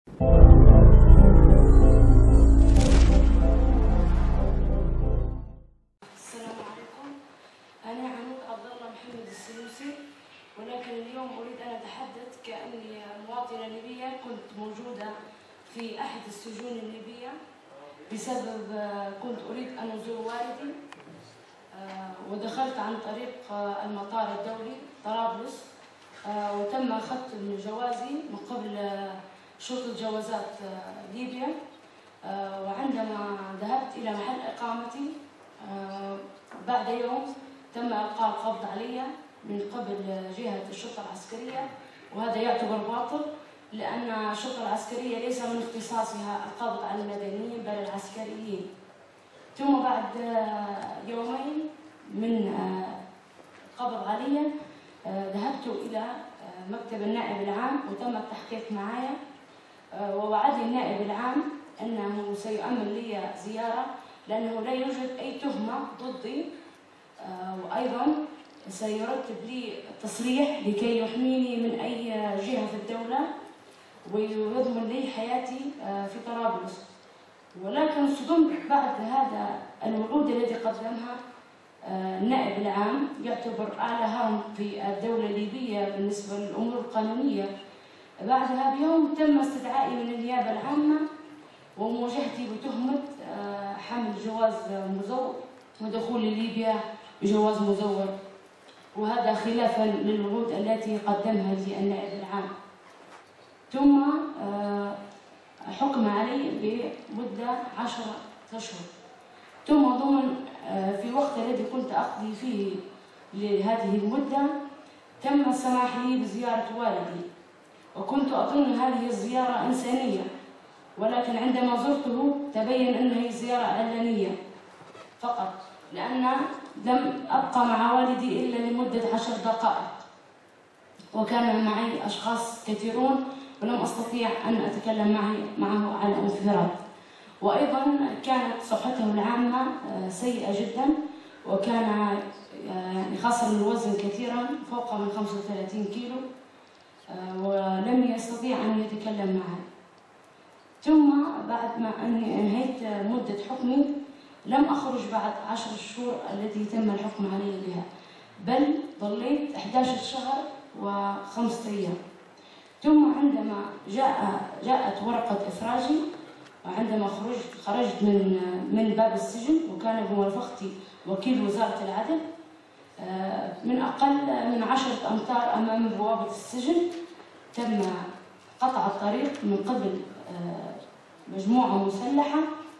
السلام عليكم. أنا عنود عبد الله محمد السنوسي، ولكن اليوم أريد أن أتحدث كأني مواطنة ليبية كنت موجودة في أحد السجون الليبية بسبب كنت أريد أن أزور والدي، ودخلت عن طريق المطار الدولي طرابلس، وتم ختم جوازي من قبل شرطة جوازات ليبيا. وعندما ذهبت إلى محل إقامتي بعد يوم تم إلقاء القبض علي من قبل جهة الشرطة العسكرية، وهذا يعتبر باطل لأن الشرطة العسكرية ليس من اختصاصها القبض على المدنيين بل العسكريين. ثم بعد يومين من القبض علي ذهبت إلى مكتب النائب العام وتم التحقيق معي، ووعدني النائب العام أنه سيؤمن لي زيارة لأنه لا يوجد أي تهمة ضدي، وأيضا سيرتب لي تصريح لكي يحميني من أي جهة في الدولة ويضمن لي حياتي في طرابلس. ولكن صدمت بعد هذا الوعود الذي قدمها النائب العام، يعتبر أعلى هرم في الدولة الليبية بالنسبة للأمور القانونية. بعدها بيوم تم استدعائي من النيابة العامة ومواجهتي بتهمة حمل جواز مزور ودخول ليبيا بجواز مزور، وهذا خلافا للوعود التي قدمها لي النائب العام. ثم حكم علي بمدة 10 أشهر. ثم ضمن في الوقت الذي كنت أقضي فيه لهذه المدة تم السماح لي بزيارة والدي، وكنت أظن هذه الزيارة إنسانية، ولكن عندما زرته تبين أنها زيارة علنية فقط، لأن لم أبقى مع والدي إلا لمدة 10 دقائق، وكان معي أشخاص كثيرون ولم أستطيع أن أتكلم معه على انفراد. وأيضا كانت صحته العامة سيئة جدا، وكان خسر الوزن كثيرا فوق من 35 كيلو، ولم يستطيع أن يتكلم معي. ثم بعد ما انهيت مدة حكمي لم أخرج بعد 10 شهور التي تم الحكم علي بها، بل ظليت 11 شهر و5 أيام. ثم عندما جاءت ورقة إفراجي، وعندما خرجت من باب السجن، وكان بمرافقتي وكيل وزارة العدل من أقل من 10 أمتار أمام بوابة السجن، تم قطع الطريق من قبل مجموعة مسلحة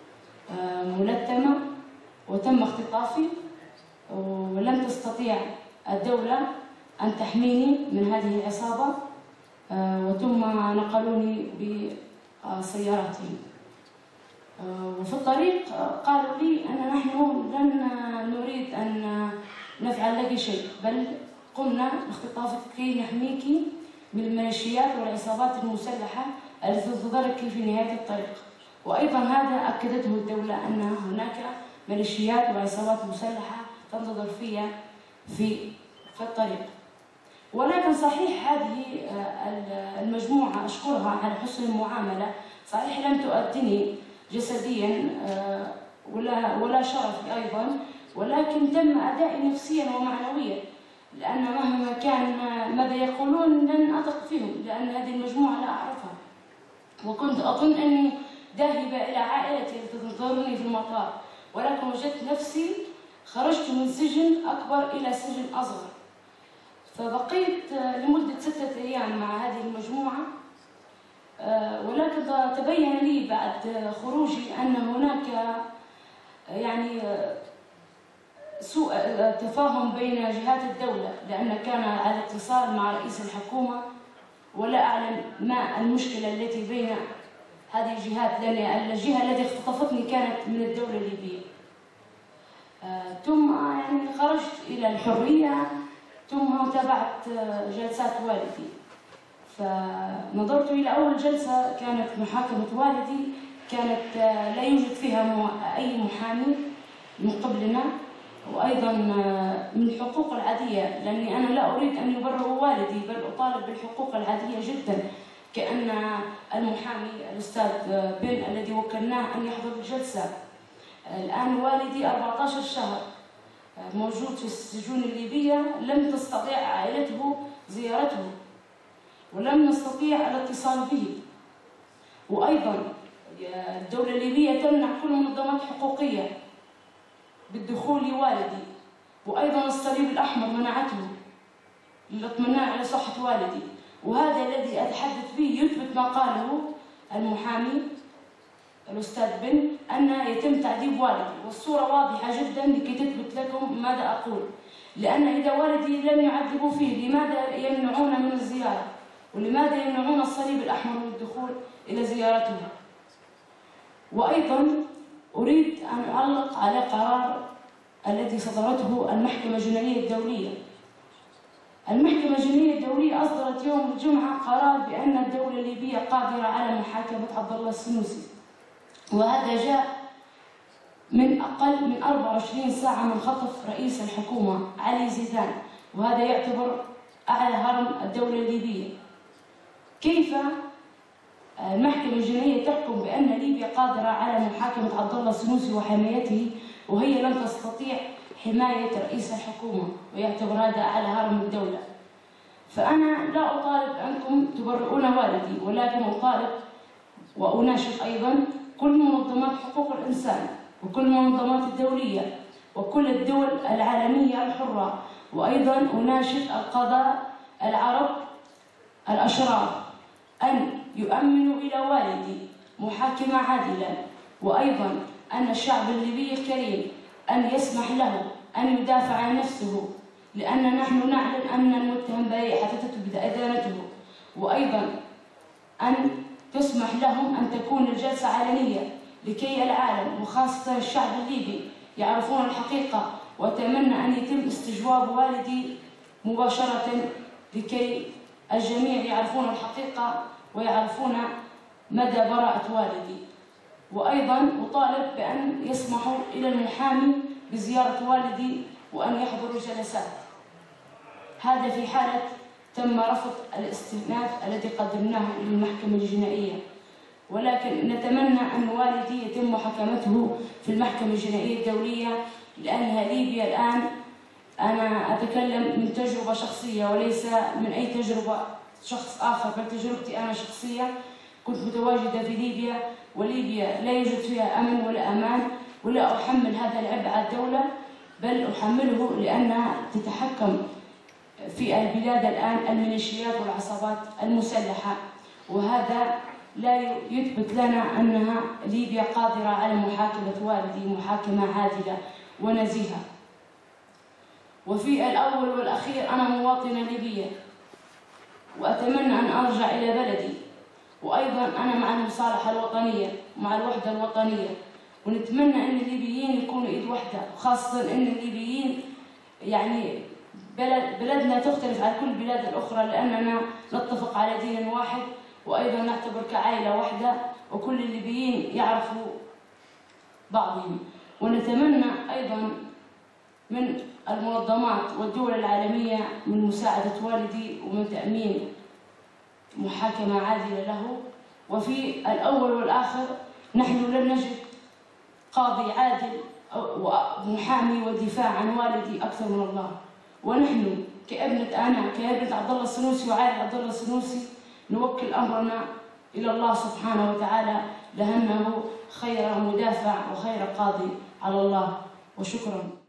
ملثمة، وتم اختطافي، ولم تستطيع الدولة أن تحميني من هذه العصابة، وثم نقلوني بسيارتهم. وفي الطريق قالوا لي أن نحن لن نريد أن نفعل لك شيء، بل قمنا باختطافك كي نحميك من الميليشيات والعصابات المسلحة التي تنتظرك في نهاية الطريق. وأيضا هذا أكدته الدولة أن هناك ميليشيات وعصابات مسلحة تنتظر فيها في الطريق. ولكن صحيح هذه المجموعة أشكرها على حسن المعاملة، صحيح لم تؤذني جسديا ولا شرفي أيضا، ولكن تم أدائي نفسيا ومعنويا، لأن مهما كان ماذا يقولون لن أثق فيهم، لأن هذه المجموعة لا أعرفها. وكنت أظن أني ذاهبة إلى عائلتي التي تنتظرني في المطار، ولكن وجدت نفسي خرجت من سجن أكبر إلى سجن أصغر. فبقيت لمدة 6 أيام مع هذه المجموعة، ولكن تبين لي بعد خروجي أن هناك يعني سوء تفاهم بين جهات الدولة، لأن كان على اتصال مع رئيس الحكومة، ولا أعلم ما المشكلة التي بين هذه الجهات، لأن الجهة التي اختطفتني كانت من الدولة الليبية. ثم يعني خرجت إلى الحرية، ثم تابعت جلسات والدي. فنظرت إلى أول جلسة كانت محاكمة والدي، كانت لا يوجد فيها أي محامي من قبلنا، وأيضا من الحقوق العادية، لأني أنا لا أريد أن يبرئ والدي، بل أطالب بالحقوق العادية جدا كأن المحامي الأستاذ بن الذي وكلناه أن يحضر الجلسة. الآن والدي 14 شهر موجود في السجون الليبية، لم تستطيع عائلته زيارته ولم نستطيع الاتصال به. وأيضا الدولة الليبية تمنع كل المنظمات الحقوقية بالدخول لوالدي، وأيضا الصليب الأحمر منعته للاطمئنان على صحة والدي. وهذا الذي أتحدث به يثبت ما قاله المحامي الأستاذ بن أن يتم تعذيب والدي، والصورة واضحة جدا لكي تثبت لكم ماذا أقول. لأن إذا والدي لم يعذبوا فيه، لماذا يمنعون من الزيارة؟ ولماذا يمنعون الصليب الأحمر من الدخول إلى زيارته؟ وأيضا أريد أن أعلق على قرار الذي صدرته المحكمة الجنائية الدولية. المحكمة الجنائية الدولية أصدرت يوم الجمعة قرار بأن الدولة الليبية قادرة على محاكمة عبد الله السنوسي، وهذا جاء من أقل من 24 ساعة من خطف رئيس الحكومة علي زيدان، وهذا يعتبر أعلى هرم الدولة الليبية. كيف المحكمة الجنائية تحكم بأن ليبيا قادرة على محاكمة عبد الله السنوسي وحمايته وهي لم تستطيع حماية رئيس الحكومة، ويعتبر هذا أعلى هرم الدولة؟ فأنا لا أطالب أنكم تبرئون والدي، ولكن أطالب وأناشد أيضا كل منظمات حقوق الإنسان وكل المنظمات الدولية وكل الدول العالمية الحرة، وأيضا أناشد القضاء العرب الأشراف أن يؤمنوا إلى والدي محاكمة عادلة، وأيضا أن الشعب الليبي الكريم أن يسمح له أن يدافع عن نفسه، لأن نحن نعلم أن المتهم بريء حتى تثبت إدانته، وأيضا أن تسمح لهم أن تكون الجلسة علنية لكي العالم وخاصة الشعب الليبي يعرفون الحقيقة. وأتمنى أن يتم استجواب والدي مباشرة لكي الجميع يعرفون الحقيقة ويعرفون مدى براءة والدي. وأيضا أطالب بأن يسمحوا إلى المحامي بزيارة والدي وأن يحضروا جلسات، هذا في حالة تم رفض الاستئناف الذي قدمناه للمحكمة الجنائية. ولكن نتمنى أن والدي يتم محاكمته في المحكمة الجنائية الدولية، لأنها ليبيا الآن، أنا أتكلم من تجربة شخصية وليس من أي تجربة شخص آخر، بل تجربتي أنا شخصية. كنت متواجدة في ليبيا، وليبيا لا يوجد فيها أمن ولا أمان، ولا أحمل هذا العبء على الدولة، بل أحمله لأنها تتحكم في البلاد الآن الميليشيات والعصابات المسلحة، وهذا لا يثبت لنا أنها ليبيا قادرة على محاكمة والدي محاكمة عادلة ونزيهة. وفي الأول والأخير أنا مواطنة ليبية، وأتمنى أن أرجع إلى بلدي، وأيضا أنا مع المصالحة الوطنية ومع الوحدة الوطنية، ونتمنى أن الليبيين يكونوا إيد واحدة، وخاصة أن الليبيين يعني بلدنا تختلف عن كل البلاد الأخرى، لأننا نتفق على دين واحد، وأيضا نعتبر كعائلة واحدة، وكل الليبيين يعرفوا بعضهم. ونتمنى أيضا من المنظمات والدول العالمية من مساعدة والدي ومن تأمين محاكمة عادلة له. وفي الأول والآخر نحن لن نجد قاضي عادل ومحامي ودفاع عن والدي أكثر من الله. ونحن كابنة عبد الله السنوسي وعائلة عبد الله السنوسي نوكل أمرنا إلى الله سبحانه وتعالى، لأنه خير مدافع وخير قاضي على الله. وشكرا.